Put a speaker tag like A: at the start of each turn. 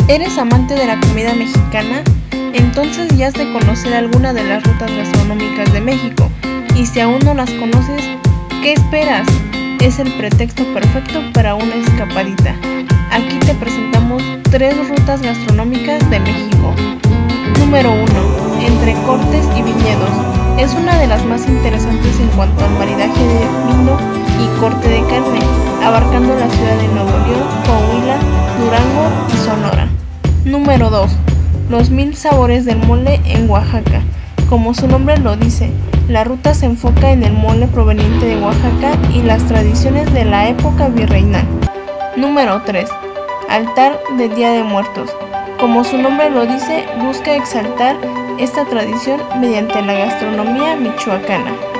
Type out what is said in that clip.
A: ¿Eres amante de la comida mexicana? Entonces ya has de conocer alguna de las rutas gastronómicas de México. Y si aún no las conoces, ¿qué esperas? Es el pretexto perfecto para una escapadita. Aquí te presentamos 3 rutas gastronómicas de México. Número 1. Entre cortes y viñedos. Es una de las más interesantes en cuanto al maridaje de vino y corte de carne, abarcando la ciudad de Nuevo León, Coahuila, Durango y Sonora. Número 2. Los 1000 sabores del mole en Oaxaca. Como su nombre lo dice, la ruta se enfoca en el mole proveniente de Oaxaca y las tradiciones de la época virreinal. Número 3. Altar de Día de Muertos. Como su nombre lo dice, busca exaltar esta tradición mediante la gastronomía michoacana.